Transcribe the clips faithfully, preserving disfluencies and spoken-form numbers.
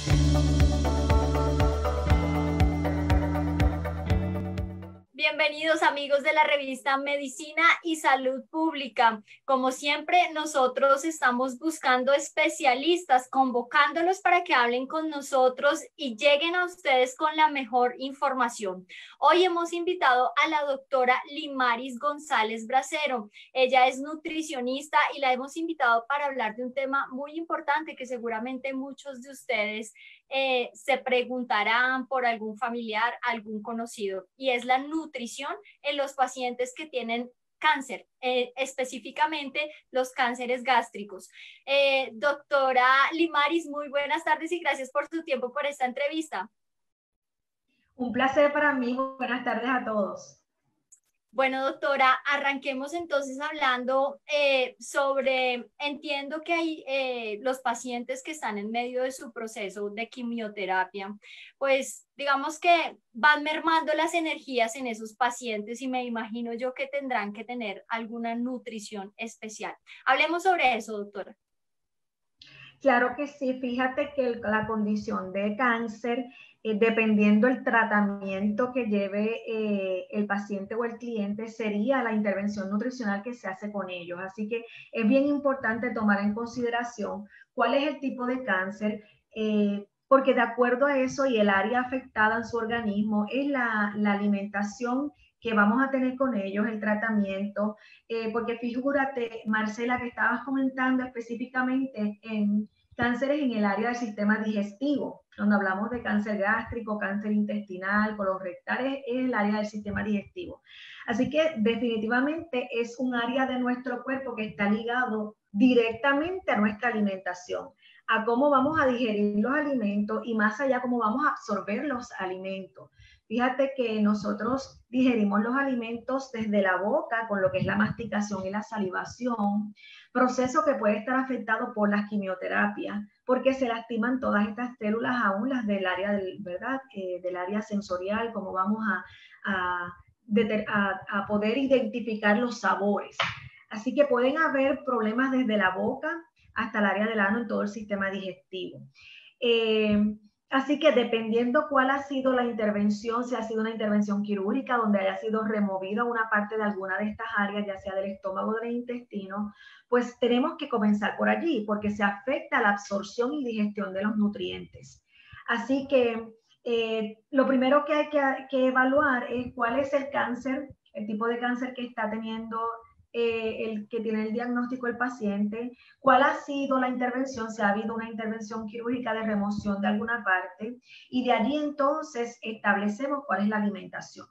Bienvenidos amigos de la revista Medicina y Salud Pública. Como siempre, nosotros estamos buscando especialistas, convocándolos para que hablen con nosotros y lleguen a ustedes con la mejor información. Hoy hemos invitado a la doctora Limaris González Bracero. Ella es nutricionista y la hemos invitado para hablar de un tema muy importante que seguramente muchos de ustedes eh, se preguntarán por algún familiar, algún conocido, y es la nutrición en los pacientes que tienen cáncer, eh, específicamente los cánceres gástricos. Eh, doctora Limaris, muy buenas tardes y gracias por su tiempo por esta entrevista. Un placer para mí, buenas tardes a todos. Bueno, doctora, arranquemos entonces hablando eh, sobre, entiendo que hay eh, los pacientes que están en medio de su proceso de quimioterapia, pues digamos que van mermando las energías en esos pacientes y me imagino yo que tendrán que tener alguna nutrición especial. Hablemos sobre eso, doctora. Claro que sí, fíjate que el, la condición de cáncer, eh, dependiendo el tratamiento que lleve eh, el paciente o el cliente, sería la intervención nutricional que se hace con ellos. Así que es bien importante tomar en consideración cuál es el tipo de cáncer, eh, porque de acuerdo a eso y el área afectada en su organismo es la, la alimentación que vamos a tener con ellos, el tratamiento, eh, porque figúrate, Marcela, que estabas comentando específicamente en cánceres en el área del sistema digestivo, cuando hablamos de cáncer gástrico, cáncer intestinal, colorectal, es, es el área del sistema digestivo. Así que definitivamente es un área de nuestro cuerpo que está ligado directamente a nuestra alimentación, a cómo vamos a digerir los alimentos y más allá cómo vamos a absorber los alimentos. Fíjate que nosotros digerimos los alimentos desde la boca con lo que es la masticación y la salivación, proceso que puede estar afectado por las quimioterapias, porque se lastiman todas estas células, aún las del área, del, ¿verdad? Eh, del área sensorial, como vamos a, a, a, a poder identificar los sabores. Así que pueden haber problemas desde la boca hasta el área del ano en todo el sistema digestivo. Eh, Así que dependiendo cuál ha sido la intervención, si ha sido una intervención quirúrgica donde haya sido removida una parte de alguna de estas áreas, ya sea del estómago o del intestino, pues tenemos que comenzar por allí porque se afecta la absorción y digestión de los nutrientes. Así que eh, lo primero que hay que, que evaluar es cuál es el cáncer, el tipo de cáncer que está teniendo Eh, el que tiene el diagnóstico el paciente, cuál ha sido la intervención, si ha habido una intervención quirúrgica de remoción de alguna parte, y de allí entonces establecemos cuál es la alimentación.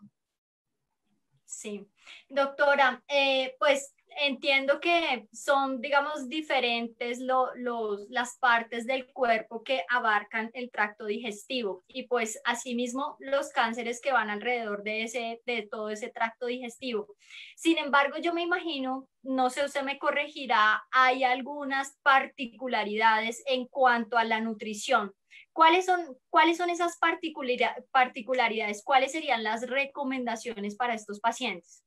Sí, doctora, eh, pues entiendo que son, digamos, diferentes lo, los, las partes del cuerpo que abarcan el tracto digestivo y pues asimismo los cánceres que van alrededor de, ese, de todo ese tracto digestivo. Sin embargo, yo me imagino, no sé, usted me corregirá, hay algunas particularidades en cuanto a la nutrición. ¿Cuáles son, cuáles son esas particularidades? ¿Cuáles serían las recomendaciones para estos pacientes?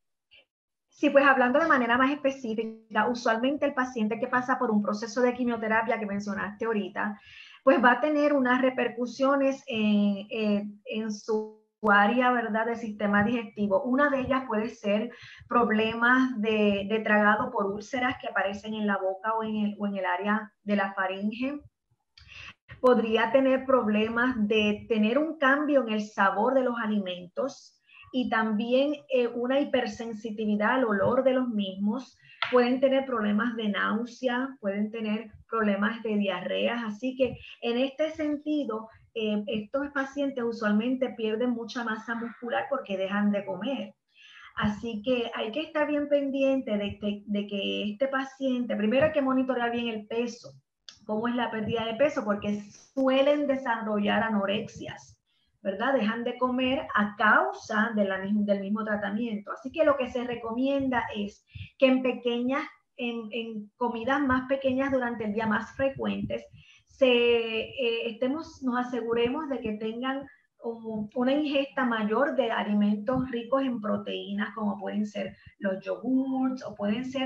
Sí, pues hablando de manera más específica, usualmente el paciente que pasa por un proceso de quimioterapia que mencionaste ahorita, pues va a tener unas repercusiones en, en, en su área, ¿verdad?, del sistema digestivo. Una de ellas puede ser problemas de, de tragado por úlceras que aparecen en la boca o en el, o en el área de la faringe. Podría tener problemas de tener un cambio en el sabor de los alimentos y también eh, una hipersensitividad al olor de los mismos. Pueden tener problemas de náusea, pueden tener problemas de diarreas. Así que en este sentido, eh, estos pacientes usualmente pierden mucha masa muscular porque dejan de comer. Así que hay que estar bien pendiente de que, de que este paciente, primero hay que monitorear bien el peso, cómo es la pérdida de peso, porque suelen desarrollar anorexias, ¿verdad? Dejan de comer a causa de la, del mismo tratamiento. Así que lo que se recomienda es que en pequeñas, en, en comidas más pequeñas durante el día, más frecuentes, se, eh, estemos, nos aseguremos de que tengan um, una ingesta mayor de alimentos ricos en proteínas, como pueden ser los yogurts o pueden ser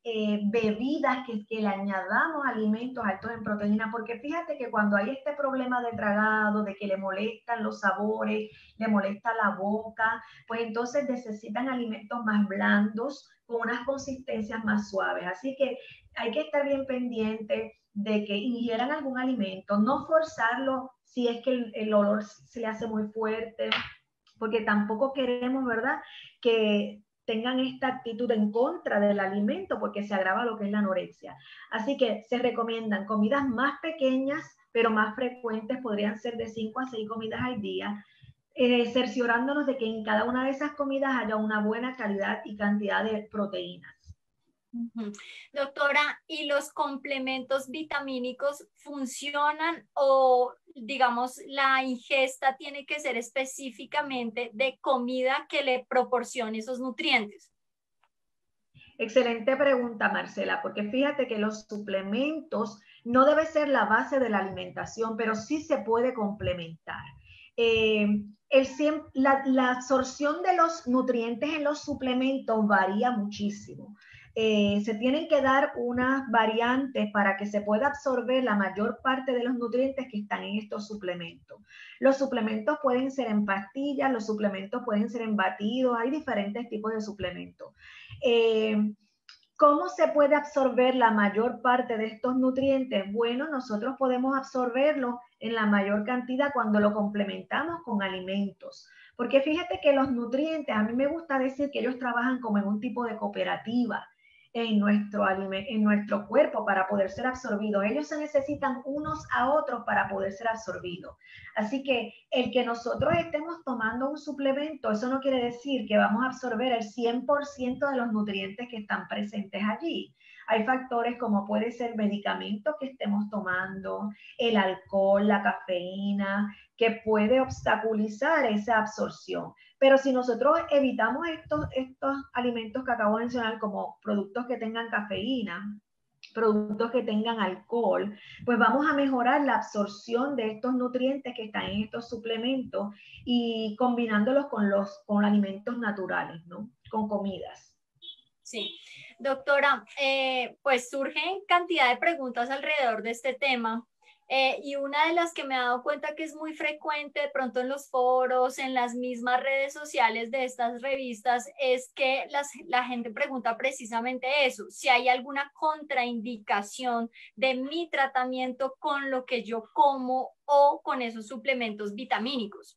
eh, bebidas que, que le añadamos alimentos altos en proteína, porque fíjate que cuando hay este problema de tragado, de que le molestan los sabores, le molesta la boca, pues entonces necesitan alimentos más blandos, con unas consistencias más suaves. Así que hay que estar bien pendiente de que ingieran algún alimento, no forzarlo si es que el, el olor se le hace muy fuerte, porque tampoco queremos, ¿verdad?, que tengan esta actitud en contra del alimento, porque se agrava lo que es la anorexia. Así que se recomiendan comidas más pequeñas, pero más frecuentes, podrían ser de cinco a seis comidas al día, eh, cerciorándonos de que en cada una de esas comidas haya una buena calidad y cantidad de proteínas. Uh-huh. Doctora, ¿y los complementos vitamínicos funcionan o, digamos, la ingesta tiene que ser específicamente de comida que le proporcione esos nutrientes? Excelente pregunta, Marcela, porque fíjate que los suplementos no debe ser la base de la alimentación, pero sí se puede complementar. Eh, el, la, la absorción de los nutrientes en los suplementos varía muchísimo. Eh, se tienen que dar unas variantes para que se pueda absorber la mayor parte de los nutrientes que están en estos suplementos. Los suplementos pueden ser en pastillas, los suplementos pueden ser en batidos, hay diferentes tipos de suplementos. Eh, ¿Cómo se puede absorber la mayor parte de estos nutrientes? Bueno, nosotros podemos absorberlos en la mayor cantidad cuando lo complementamos con alimentos. Porque fíjate que los nutrientes, a mí me gusta decir que ellos trabajan como en un tipo de cooperativa en nuestro, en nuestro cuerpo para poder ser absorbidos. Ellos se necesitan unos a otros para poder ser absorbidos. Así que el que nosotros estemos tomando un suplemento, eso no quiere decir que vamos a absorber el cien por ciento de los nutrientes que están presentes allí. Hay factores como puede ser medicamentos que estemos tomando, el alcohol, la cafeína, que puede obstaculizar esa absorción. Pero si nosotros evitamos estos, estos alimentos que acabo de mencionar, como productos que tengan cafeína, productos que tengan alcohol, pues vamos a mejorar la absorción de estos nutrientes que están en estos suplementos y combinándolos con los con alimentos naturales, ¿no? Con comidas. Sí, doctora, eh, pues surgen cantidad de preguntas alrededor de este tema. Eh, y una de las que me he dado cuenta que es muy frecuente de pronto en los foros, en las mismas redes sociales de estas revistas, es que las, la gente pregunta precisamente eso, si hay alguna contraindicación de mi tratamiento con lo que yo como o con esos suplementos vitamínicos.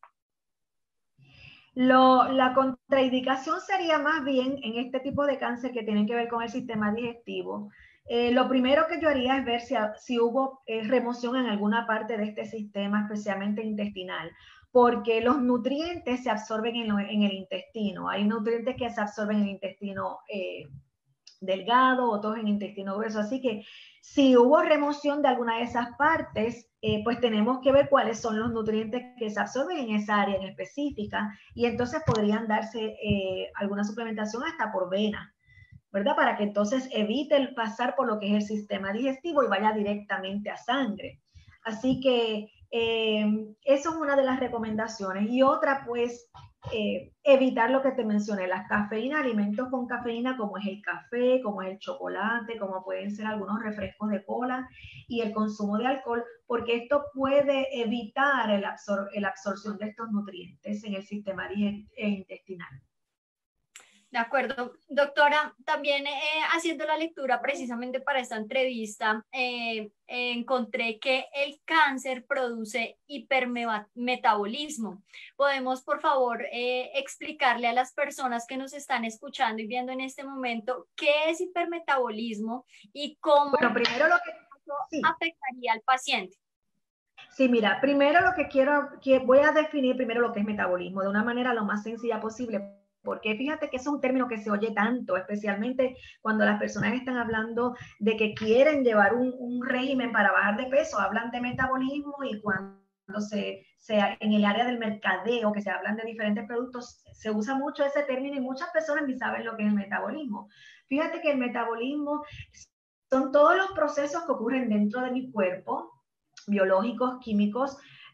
Lo, la contraindicación sería más bien en este tipo de cáncer que tienen que ver con el sistema digestivo. Eh, lo primero que yo haría es ver si, si hubo eh, remoción en alguna parte de este sistema, especialmente intestinal, porque los nutrientes se absorben en, lo, en el intestino. Hay nutrientes que se absorben en el intestino eh, delgado, otros en el intestino grueso. Así que si hubo remoción de alguna de esas partes, eh, pues tenemos que ver cuáles son los nutrientes que se absorben en esa área en específica y entonces podrían darse eh, alguna suplementación hasta por vena, ¿verdad? Para que entonces evite el pasar por lo que es el sistema digestivo y vaya directamente a sangre. Así que eh, eso es una de las recomendaciones. Y otra, pues, eh, evitar lo que te mencioné, las cafeínas, alimentos con cafeína como es el café, como es el chocolate, como pueden ser algunos refrescos de cola y el consumo de alcohol, porque esto puede evitar el absor la absorción de estos nutrientes en el sistema intestinal. De acuerdo, doctora, también eh, haciendo la lectura precisamente para esta entrevista, eh, eh, encontré que el cáncer produce hipermetabolismo. ¿Podemos, por favor, eh, explicarle a las personas que nos están escuchando y viendo en este momento qué es hipermetabolismo y cómo bueno, primero lo que, sí. afectaría al paciente? Sí, mira, primero lo que quiero, que voy a definir primero lo que es metabolismo de una manera lo más sencilla posible, porque fíjate que es un término que se oye tanto, especialmente cuando las personas están hablando de que quieren llevar un, un régimen para bajar de peso, hablan de metabolismo y cuando se, sea en el área del mercadeo, que se hablan de diferentes productos, se usa mucho ese término y muchas personas ni saben lo que es el metabolismo. Fíjate que el metabolismo son todos los procesos que ocurren dentro de mi cuerpo, biológicos, químicos,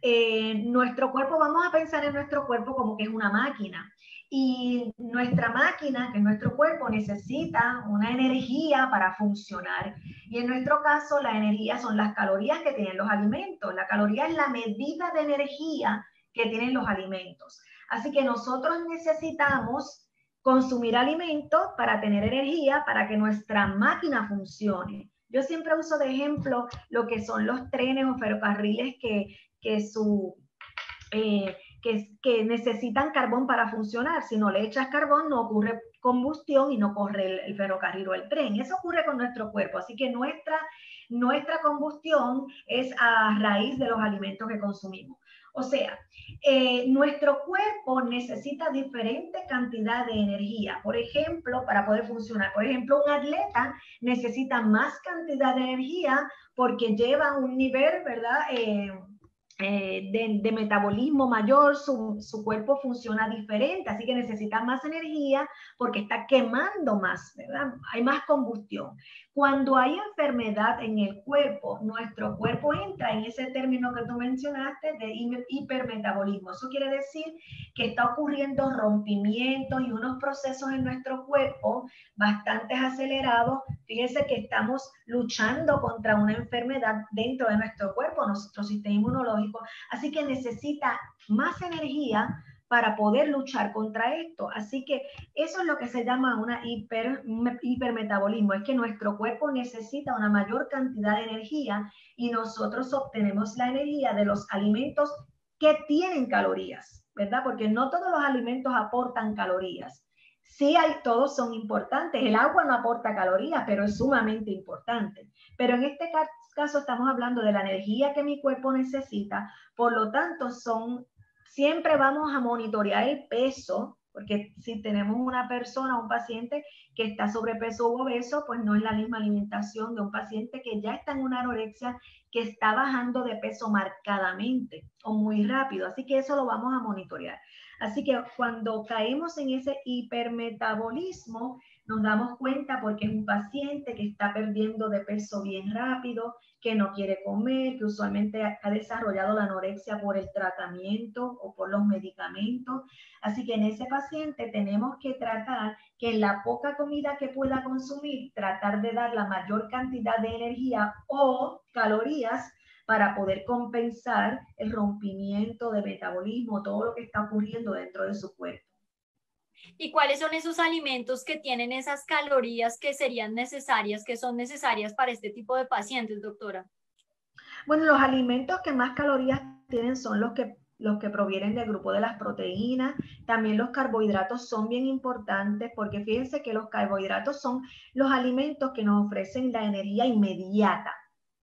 eh, nuestro cuerpo, vamos a pensar en nuestro cuerpo como que es una máquina. Y nuestra máquina, que es nuestro cuerpo, necesita una energía para funcionar. Y en nuestro caso, la energía son las calorías que tienen los alimentos. La caloría es la medida de energía que tienen los alimentos. Así que nosotros necesitamos consumir alimentos para tener energía, para que nuestra máquina funcione. Yo siempre uso de ejemplo lo que son los trenes o ferrocarriles que, que su... Eh, que, que necesitan carbón para funcionar. Si no le echas carbón, no ocurre combustión y no corre el, el ferrocarril o el tren. Eso ocurre con nuestro cuerpo. Así que nuestra, nuestra combustión es a raíz de los alimentos que consumimos. O sea, eh, nuestro cuerpo necesita diferente cantidad de energía. Por ejemplo, para poder funcionar. Por ejemplo, un atleta necesita más cantidad de energía porque lleva un nivel, ¿verdad?, Eh, Eh, de, de metabolismo mayor, su, su cuerpo funciona diferente, así que necesita más energía porque está quemando más, ¿verdad? Hay más combustión. Cuando hay enfermedad en el cuerpo, nuestro cuerpo entra en ese término que tú mencionaste de hipermetabolismo. Eso quiere decir que está ocurriendo rompimientos y unos procesos en nuestro cuerpo bastante acelerados. Fíjense que estamos luchando contra una enfermedad dentro de nuestro cuerpo, nuestro sistema inmunológico. Así que necesita más energía para poder luchar contra esto. Así que eso es lo que se llama una hiper, hipermetabolismo. Es que nuestro cuerpo necesita una mayor cantidad de energía y nosotros obtenemos la energía de los alimentos que tienen calorías, ¿verdad? Porque no todos los alimentos aportan calorías. Sí, hay, todos son importantes. El agua no aporta calorías, pero es sumamente importante. Pero en este caso estamos hablando de la energía que mi cuerpo necesita. Por lo tanto, son, siempre vamos a monitorear el peso, porque si tenemos una persona, un paciente que está sobrepeso u obeso, pues no es la misma alimentación de un paciente que ya está en una anorexia, que está bajando de peso marcadamente o muy rápido. Así que eso lo vamos a monitorear. Así que cuando caemos en ese hipermetabolismo, nos damos cuenta porque es un paciente que está perdiendo de peso bien rápido, que no quiere comer, que usualmente ha desarrollado la anorexia por el tratamiento o por los medicamentos. Así que en ese paciente tenemos que tratar que en la poca comida que pueda consumir, tratar de dar la mayor cantidad de energía o calorías para poder compensar el rompimiento de metabolismo, todo lo que está ocurriendo dentro de su cuerpo. ¿Y cuáles son esos alimentos que tienen esas calorías que serían necesarias, que son necesarias para este tipo de pacientes, doctora? Bueno, los alimentos que más calorías tienen son los que, los que provienen del grupo de las proteínas. También los carbohidratos son bien importantes porque fíjense que los carbohidratos son los alimentos que nos ofrecen la energía inmediata.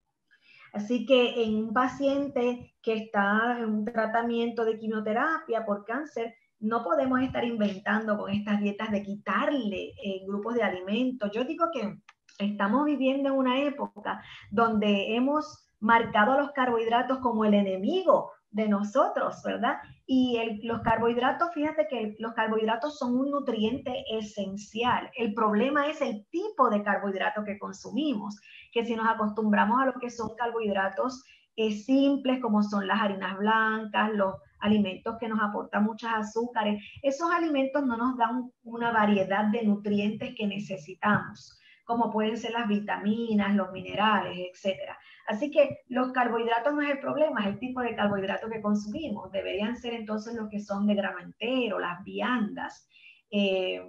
Así que en un paciente que está en un tratamiento de quimioterapia por cáncer, no podemos estar inventando con estas dietas de quitarle eh, grupos de alimentos. Yo digo que estamos viviendo en una época donde hemos marcado a los carbohidratos como el enemigo de nosotros, ¿verdad? Y el, los carbohidratos, fíjate que los carbohidratos son un nutriente esencial. El problema es el tipo de carbohidrato que consumimos, que si nos acostumbramos a lo que son carbohidratos eh, simples, como son las harinas blancas, los alimentos que nos aportan muchos azúcares, esos alimentos no nos dan una variedad de nutrientes que necesitamos, como pueden ser las vitaminas, los minerales, etcétera. Así que los carbohidratos no es el problema, es el tipo de carbohidrato que consumimos. Deberían ser entonces los que son de grano entero, las viandas, eh,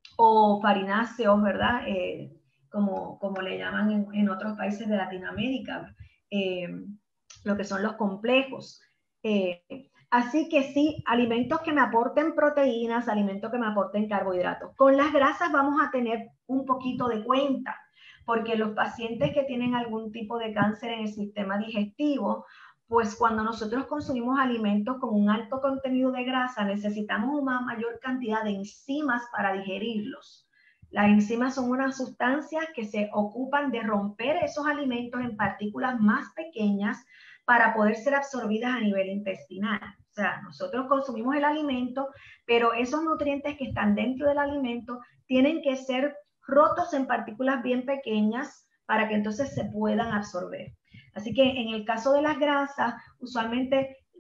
o farináceos, ¿verdad? Eh, como, como le llaman en, en otros países de Latinoamérica, eh, lo que son los complejos. Eh, así que sí, alimentos que me aporten proteínas, alimentos que me aporten carbohidratos. Con las grasas vamos a tener un poquito de cuenta, porque los pacientes que tienen algún tipo de cáncer en el sistema digestivo, pues cuando nosotros consumimos alimentos con un alto contenido de grasa, necesitamos una mayor cantidad de enzimas para digerirlos. Las enzimas son unas sustancias que se ocupan de romper esos alimentos en partículas más pequeñas para poder ser absorbidas a nivel intestinal. O sea, nosotros consumimos el alimento, pero esos nutrientes que están dentro del alimento tienen que ser rotos en partículas bien pequeñas para que entonces se puedan absorber. Así que en el caso de las grasas, usualmente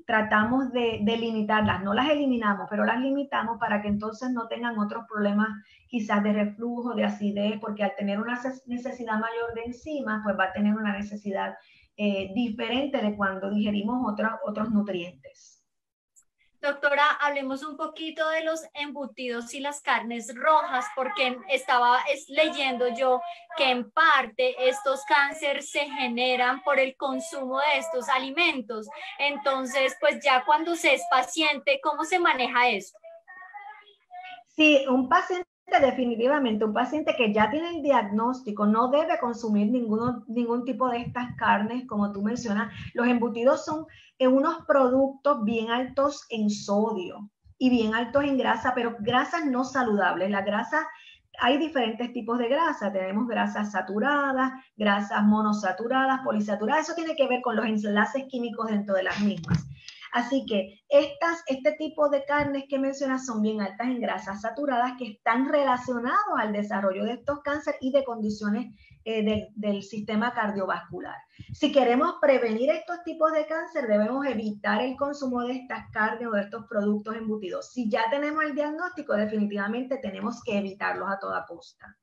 tratamos de, de limitarlas, no las eliminamos, pero las limitamos para que entonces no tengan otros problemas quizás de reflujo, de acidez, porque al tener una necesidad mayor de enzimas, pues va a tener una necesidad eh, diferente de cuando digerimos otros, otros nutrientes. Doctora, hablemos un poquito de los embutidos y las carnes rojas, porque estaba leyendo yo que en parte estos cánceres se generan por el consumo de estos alimentos. Entonces, pues ya cuando se es paciente, ¿cómo se maneja eso? Sí, un paciente definitivamente, un paciente que ya tiene el diagnóstico no debe consumir ninguno, ningún tipo de estas carnes, como tú mencionas. Los embutidos son eh, unos productos bien altos en sodio y bien altos en grasa, pero grasas no saludables. La grasa, hay diferentes tipos de grasa. Tenemos grasas saturadas, grasas monosaturadas, polisaturadas. Eso tiene que ver con los enlaces químicos dentro de las mismas. Así que estas, este tipo de carnes que mencionas son bien altas en grasas saturadas que están relacionados al desarrollo de estos cánceres y de condiciones eh, de, del sistema cardiovascular. Si queremos prevenir estos tipos de cáncer, debemos evitar el consumo de estas carnes o de estos productos embutidos. Si ya tenemos el diagnóstico, definitivamente tenemos que evitarlos a toda costa.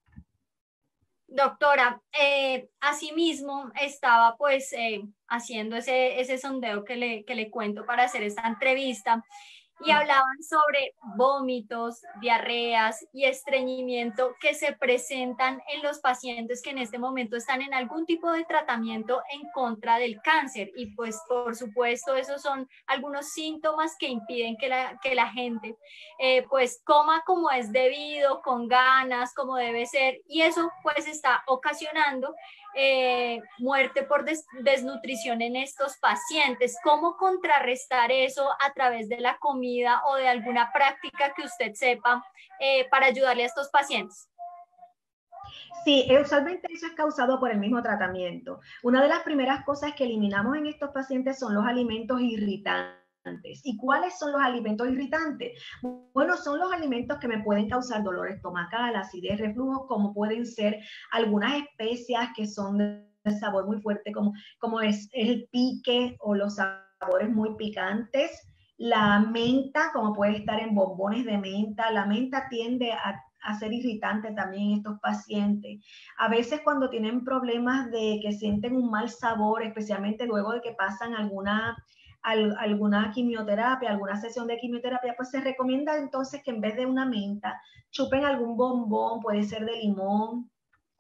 Doctora, eh, asimismo estaba pues eh, haciendo ese, ese sondeo que le, que le cuento para hacer esta entrevista y hablaban sobre vómitos, diarreas y estreñimiento que se presentan en los pacientes que en este momento están en algún tipo de tratamiento en contra del cáncer. Y pues por supuesto esos son algunos síntomas que impiden que la, que la gente eh, pues coma como es debido, con ganas, como debe ser, y eso pues está ocasionando Eh, muerte por des desnutrición en estos pacientes. ¿Cómo contrarrestar eso a través de la comida o de alguna práctica que usted sepa eh, para ayudarle a estos pacientes? Sí, usualmente eso es causado por el mismo tratamiento. Una de las primeras cosas que eliminamos en estos pacientes son los alimentos irritantes. ¿Y cuáles son los alimentos irritantes? Bueno, son los alimentos que me pueden causar dolor estomacal, acidez, reflujo, como pueden ser algunas especias que son de sabor muy fuerte, como, como es el pique o los sabores muy picantes. La menta, como puede estar en bombones de menta, la menta tiende a a ser irritante también en estos pacientes. A veces cuando tienen problemas de que sienten un mal sabor, especialmente luego de que pasan alguna, al, alguna quimioterapia, alguna sesión de quimioterapia, pues se recomienda entonces que en vez de una menta, chupen algún bombón, puede ser de limón,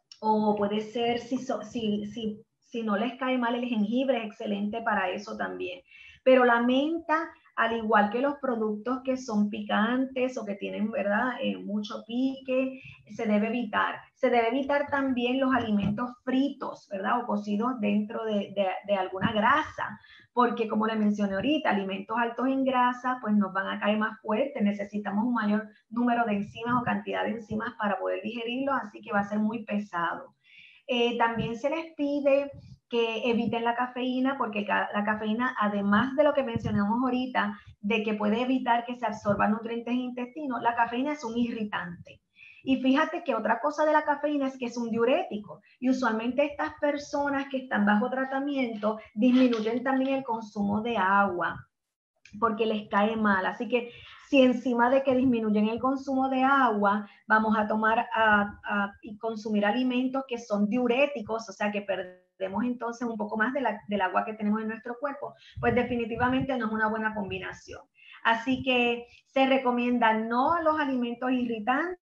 o puede ser, si, si, si, si no les cae mal el jengibre, es excelente para eso también. Pero la menta, al igual que los productos que son picantes o que tienen, ¿verdad?, eh, mucho pique, se debe evitar. Se debe evitar también los alimentos fritos, ¿verdad?, o cocidos dentro de, de, de alguna grasa, porque como le mencioné ahorita, alimentos altos en grasa, pues nos van a caer más fuertes, necesitamos un mayor número de enzimas o cantidad de enzimas para poder digerirlos, así que va a ser muy pesado. Eh, también se les pide que eviten la cafeína, porque la cafeína, además de lo que mencionamos ahorita, de que puede evitar que se absorban nutrientes en el intestino, la cafeína es un irritante. Y fíjate que otra cosa de la cafeína es que es un diurético. Y usualmente estas personas que están bajo tratamiento disminuyen también el consumo de agua, porque les cae mal. Así que si encima de que disminuyen el consumo de agua, vamos a tomar a, a, y consumir alimentos que son diuréticos, o sea que perdemos entonces un poco más de la, del agua que tenemos en nuestro cuerpo, pues definitivamente no es una buena combinación. Así que se recomienda no los alimentos irritantes,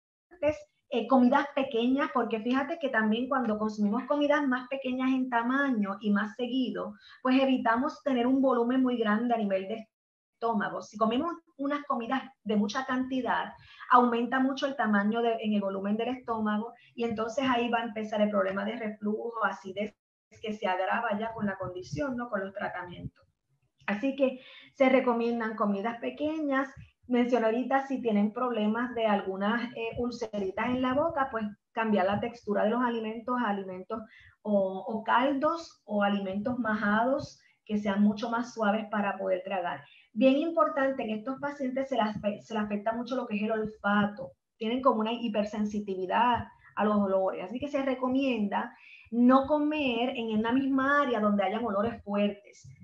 eh, comidas pequeñas, porque fíjate que también cuando consumimos comidas más pequeñas en tamaño y más seguido, pues evitamos tener un volumen muy grande a nivel de estómago. Si comemos unas comidas de mucha cantidad, aumenta mucho el tamaño de, en el volumen del estómago, y entonces ahí va a empezar el problema de reflujo, acidez, que se agrava ya con la condición, ¿no?, con los tratamientos. Así que se recomiendan comidas pequeñas. Mencioné ahorita, si tienen problemas de algunas eh, ulceritas en la boca, pues cambiar la textura de los alimentos a alimentos o, o caldos o alimentos majados que sean mucho más suaves para poder tragar. Bien importante, en estos pacientes se les, se les afecta mucho lo que es el olfato. Tienen como una hipersensitividad a los olores. Así que se recomienda no comer en una misma área donde hayan olores fuertes.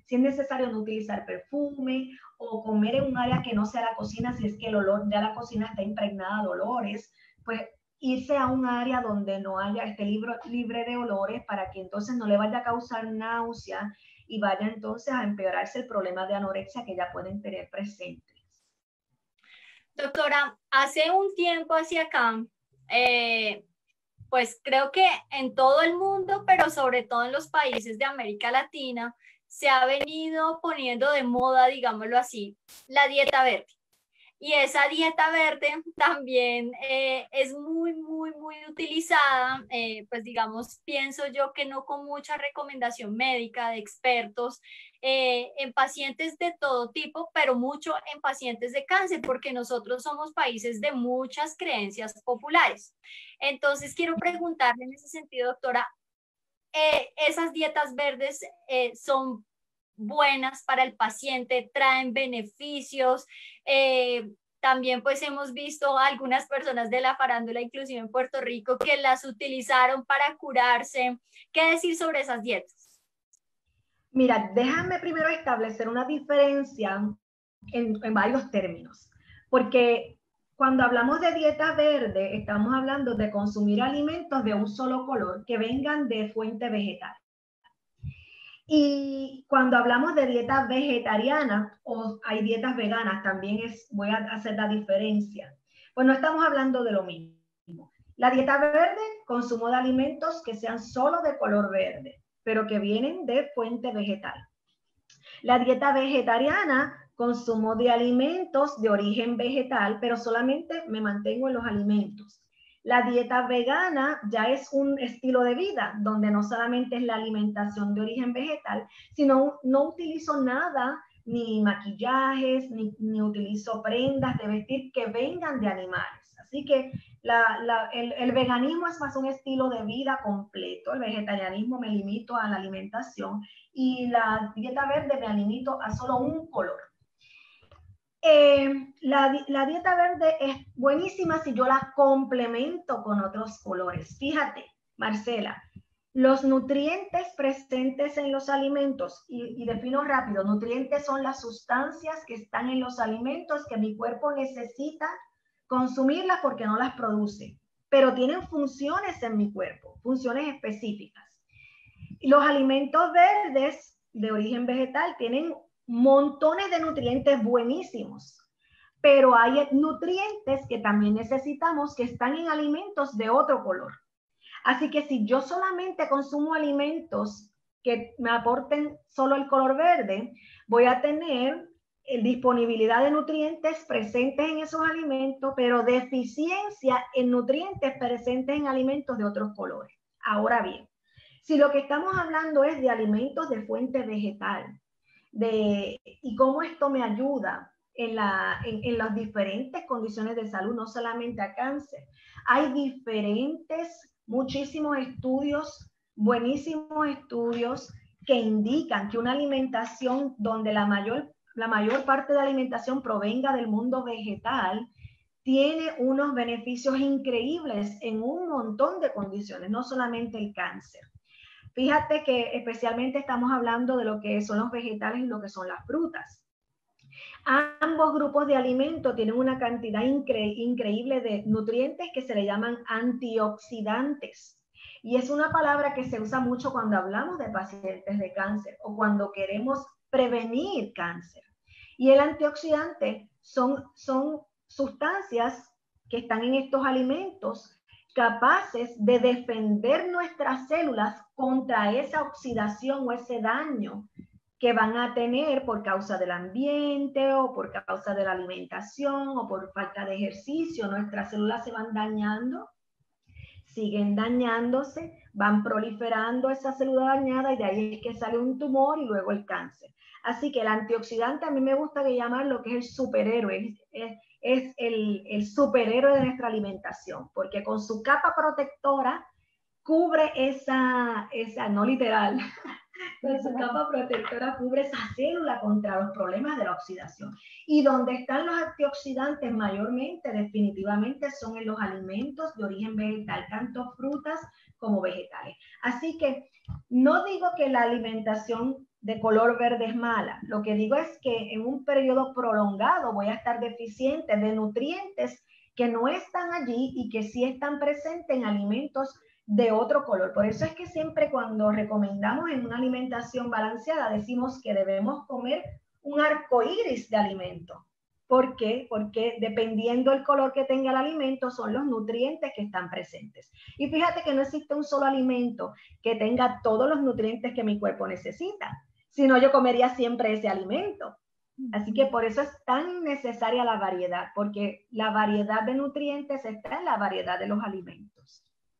si es necesario no utilizar perfume o comer en un área que no sea la cocina, si es que el olor, ya la cocina está impregnada de olores, pues irse a un área donde no haya, esté libre, libre de olores para que entonces no le vaya a causar náusea y vaya entonces a empeorarse el problema de anorexia que ya pueden tener presente. Doctora, hace un tiempo hacia acá, eh, pues creo que en todo el mundo, pero sobre todo en los países de América Latina, se ha venido poniendo de moda, digámoslo así, la dieta verde. Y esa dieta verde también eh, es muy, muy, muy utilizada, eh, pues digamos, pienso yo que no con mucha recomendación médica de expertos, eh, en pacientes de todo tipo, pero mucho en pacientes de cáncer, porque nosotros somos países de muchas creencias populares. Entonces, quiero preguntarle en ese sentido, doctora, eh, ¿esas dietas verdes eh, son buenas para el paciente, traen beneficios? Eh, también pues hemos visto a algunas personas de la farándula, inclusive en Puerto Rico, que las utilizaron para curarse. ¿Qué decir sobre esas dietas? Mira, déjame primero establecer una diferencia en, en varios términos, porque cuando hablamos de dieta verde, estamos hablando de consumir alimentos de un solo color que vengan de fuente vegetal. Y cuando hablamos de dieta vegetariana o hay dietas veganas, también es, voy a hacer la diferencia. Pues no estamos hablando de lo mismo. La dieta verde, consumo de alimentos que sean solo de color verde, pero que vienen de fuente vegetal. La dieta vegetariana, consumo de alimentos de origen vegetal, pero solamente me mantengo en los alimentos. La dieta vegana ya es un estilo de vida, donde no solamente es la alimentación de origen vegetal, sino no utilizo nada, ni maquillajes, ni, ni utilizo prendas de vestir que vengan de animales. Así que la, la, el, el veganismo es más un estilo de vida completo. El vegetarianismo me limito a la alimentación y la dieta verde me limito a solo un color. Eh, la, la dieta verde es buenísima si yo la complemento con otros colores. Fíjate, Marcela, los nutrientes presentes en los alimentos, y, y defino rápido, nutrientes son las sustancias que están en los alimentos que mi cuerpo necesita consumirlas porque no las produce, pero tienen funciones en mi cuerpo, funciones específicas. Y los alimentos verdes de origen vegetal tienen montones de nutrientes buenísimos, pero hay nutrientes que también necesitamos que están en alimentos de otro color. Así que si yo solamente consumo alimentos que me aporten solo el color verde, voy a tener disponibilidad de nutrientes presentes en esos alimentos, pero deficiencia en nutrientes presentes en alimentos de otros colores. Ahora bien, si lo que estamos hablando es de alimentos de fuente vegetal, de, y cómo esto me ayuda en, la, en, en las diferentes condiciones de salud, no solamente a cáncer. Hay diferentes, muchísimos estudios, buenísimos estudios que indican que una alimentación donde la mayor, la mayor parte de la alimentación provenga del mundo vegetal tiene unos beneficios increíbles en un montón de condiciones, no solamente el cáncer. Fíjate que especialmente estamos hablando de lo que son los vegetales y lo que son las frutas. Ambos grupos de alimentos tienen una cantidad incre increíble de nutrientes que se le llaman antioxidantes. Y es una palabra que se usa mucho cuando hablamos de pacientes de cáncer o cuando queremos prevenir cáncer. Y el antioxidante son, son sustancias que están en estos alimentos capaces de defender nuestras células contra esa oxidación o ese daño que van a tener por causa del ambiente o por causa de la alimentación o por falta de ejercicio. Nuestras células se van dañando, siguen dañándose, van proliferando esa célula dañada y de ahí es que sale un tumor y luego el cáncer. Así que el antioxidante a mí me gusta que llamar lo que es el superhéroe, es, es, es el, el superhéroe de nuestra alimentación, porque con su capa protectora cubre esa, esa no literal, Con su capa protectora cubre esa célula contra los problemas de la oxidación. Y donde están los antioxidantes mayormente, definitivamente, son en los alimentos de origen vegetal, tanto frutas como vegetales. Así que no digo que la alimentación de color verde es mala. Lo que digo es que en un periodo prolongado voy a estar deficiente de nutrientes que no están allí y que sí están presentes en alimentos de otro color. Por eso es que siempre cuando recomendamos en una alimentación balanceada decimos que debemos comer un arco iris de alimento. ¿Por qué? Porque dependiendo del color que tenga el alimento son los nutrientes que están presentes. Y fíjate que no existe un solo alimento que tenga todos los nutrientes que mi cuerpo necesita, sino yo comería siempre ese alimento. Así que por eso es tan necesaria la variedad, porque la variedad de nutrientes está en la variedad de los alimentos.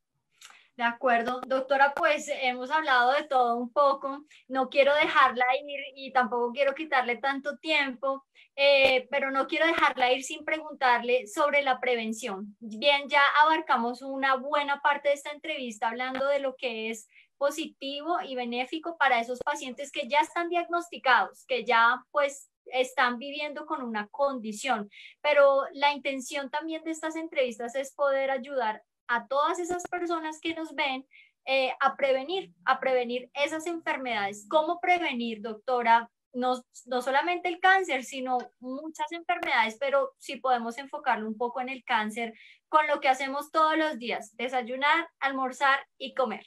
De acuerdo, doctora, pues hemos hablado de todo un poco, no quiero dejarla ir y tampoco quiero quitarle tanto tiempo, eh, pero no quiero dejarla ir sin preguntarle sobre la prevención. Bien, ya abarcamos una buena parte de esta entrevista hablando de lo que es positivo y benéfico para esos pacientes que ya están diagnosticados, que ya pues están viviendo con una condición, pero la intención también de estas entrevistas es poder ayudar a todas esas personas que nos ven eh, a prevenir, a prevenir esas enfermedades. ¿Cómo prevenir, doctora? No, no solamente el cáncer, sino muchas enfermedades, pero sí podemos enfocarlo un poco en el cáncer con lo que hacemos todos los días, desayunar, almorzar y comer.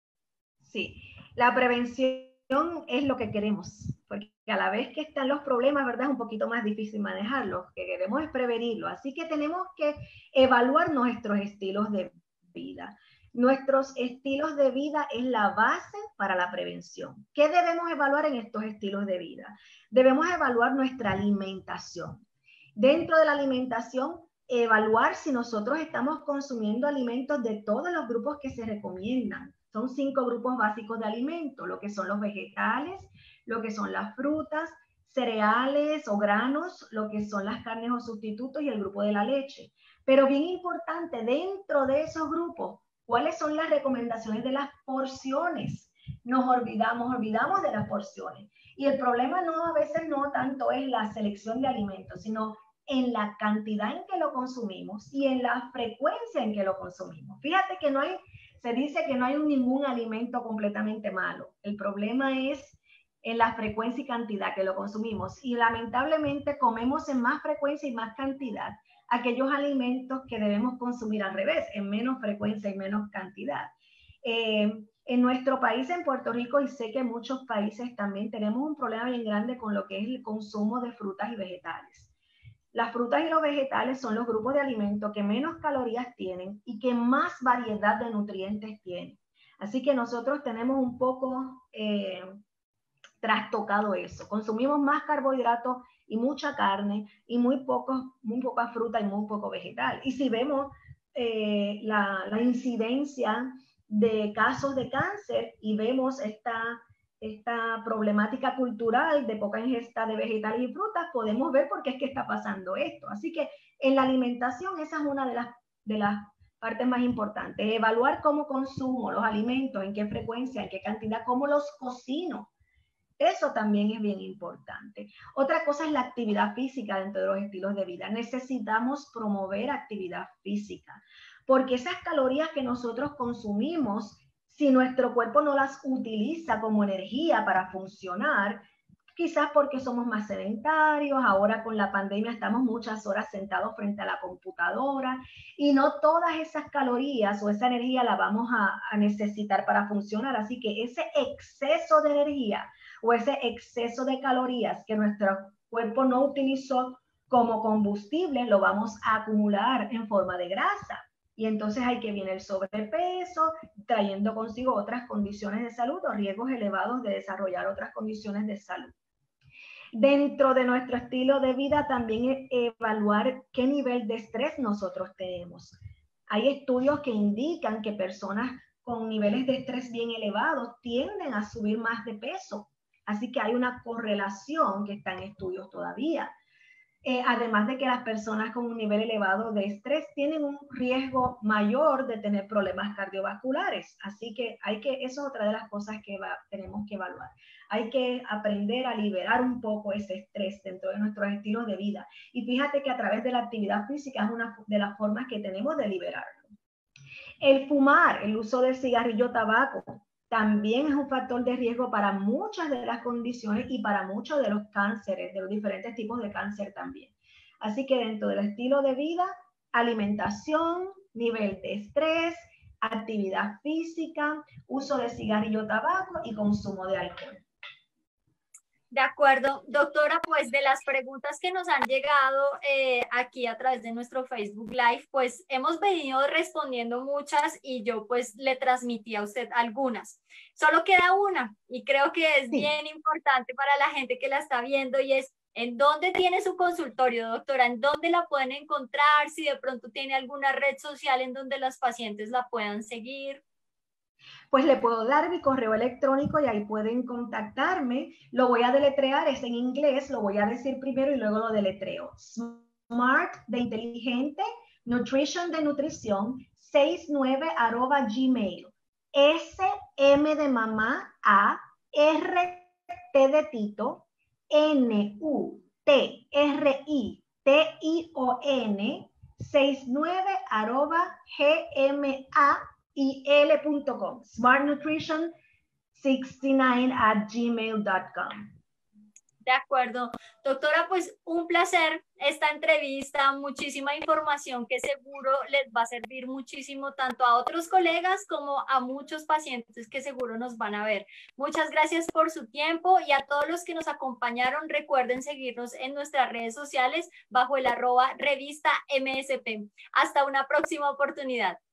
Sí, la prevención es lo que queremos, porque a la vez que están los problemas, ¿verdad? Es un poquito más difícil manejarlos, lo que queremos es prevenirlo, así que tenemos que evaluar nuestros estilos de vida. Nuestros estilos de vida es la base para la prevención. ¿Qué debemos evaluar en estos estilos de vida? Debemos evaluar nuestra alimentación. Dentro de la alimentación, evaluar si nosotros estamos consumiendo alimentos de todos los grupos que se recomiendan. Son cinco grupos básicos de alimentos, lo que son los vegetales, lo que son las frutas, cereales o granos, lo que son las carnes o sustitutos y el grupo de la leche. Pero bien importante, dentro de esos grupos, ¿cuáles son las recomendaciones de las porciones? Nos olvidamos, olvidamos de las porciones. Y el problema no, a veces no tanto es la selección de alimentos, sino en la cantidad en que lo consumimos y en la frecuencia en que lo consumimos. Fíjate que no hay, se dice que no hay ningún alimento completamente malo. El problema es en la frecuencia y cantidad que lo consumimos. Y lamentablemente comemos en más frecuencia y más cantidad aquellos alimentos que debemos consumir al revés, en menos frecuencia y menos cantidad. Eh, en nuestro país, en Puerto Rico, y sé que en muchos países también tenemos un problema bien grande con lo que es el consumo de frutas y vegetales. Las frutas y los vegetales son los grupos de alimentos que menos calorías tienen y que más variedad de nutrientes tienen. Así que nosotros tenemos un poco eh, trastocado eso. Consumimos más carbohidratos y mucha carne y muy, poco, muy poca fruta y muy poco vegetal. Y si vemos eh, la, la incidencia de casos de cáncer y vemos esta, esta problemática cultural de poca ingesta de vegetales y frutas, podemos ver por qué es que está pasando esto. Así que en la alimentación esa es una de las, de las partes más importantes. Evaluar cómo consumo los alimentos, en qué frecuencia, en qué cantidad, cómo los cocino. Eso también es bien importante. Otra cosa es la actividad física dentro de los estilos de vida. Necesitamos promover actividad física, porque esas calorías que nosotros consumimos, si nuestro cuerpo no las utiliza como energía para funcionar, quizás porque somos más sedentarios, ahora con la pandemia estamos muchas horas sentados frente a la computadora y no todas esas calorías o esa energía la vamos a, a necesitar para funcionar. Así que ese exceso de energía o ese exceso de calorías que nuestro cuerpo no utilizó como combustible, lo vamos a acumular en forma de grasa. Y entonces hay que viene el sobrepeso, trayendo consigo otras condiciones de salud o riesgos elevados de desarrollar otras condiciones de salud. Dentro de nuestro estilo de vida también evaluar qué nivel de estrés nosotros tenemos. Hay estudios que indican que personas con niveles de estrés bien elevados tienden a subir más de peso. Así que hay una correlación que está en estudios todavía. Eh, además de que las personas con un nivel elevado de estrés tienen un riesgo mayor de tener problemas cardiovasculares. Así que hay que, eso es otra de las cosas que va, tenemos que evaluar. Hay que aprender a liberar un poco ese estrés dentro de nuestros estilos de vida. Y fíjate que a través de la actividad física es una de las formas que tenemos de liberarlo. El fumar, el uso del cigarrillo tabaco, también es un factor de riesgo para muchas de las condiciones y para muchos de los cánceres, de los diferentes tipos de cáncer también. Así que dentro del estilo de vida, alimentación, nivel de estrés, actividad física, uso de cigarrillo tabaco y consumo de alcohol. De acuerdo, doctora, pues de las preguntas que nos han llegado eh, aquí a través de nuestro Facebook Live, pues hemos venido respondiendo muchas y yo pues le transmití a usted algunas. Solo queda una y creo que es sí. bien importante para la gente que la está viendo y es ¿en dónde tiene su consultorio, doctora? ¿En dónde la pueden encontrar? Si de pronto tiene alguna red social en donde las pacientes la puedan seguir. Pues le puedo dar mi correo electrónico y ahí pueden contactarme. Lo voy a deletrear, es en inglés, lo voy a decir primero y luego lo deletreo. Smart de inteligente, nutrition de nutrición, sesenta y nueve arroba gmail. S, M de mamá, A, R, T de Tito, N, U, T, R, I, T, I, O, N, sesenta y nueve arroba G, A, I L punto com, smart nutrition sesenta y nueve at gmail punto com. De acuerdo. Doctora, pues un placer esta entrevista, muchísima información que seguro les va a servir muchísimo tanto a otros colegas como a muchos pacientes que seguro nos van a ver. Muchas gracias por su tiempo y a todos los que nos acompañaron, recuerden seguirnos en nuestras redes sociales bajo el arroba revista M S P. Hasta una próxima oportunidad.